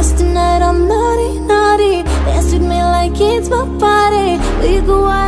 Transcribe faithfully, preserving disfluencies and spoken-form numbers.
Promise tonight I'm naughty, naughty. Dance with me like it's my party. We go out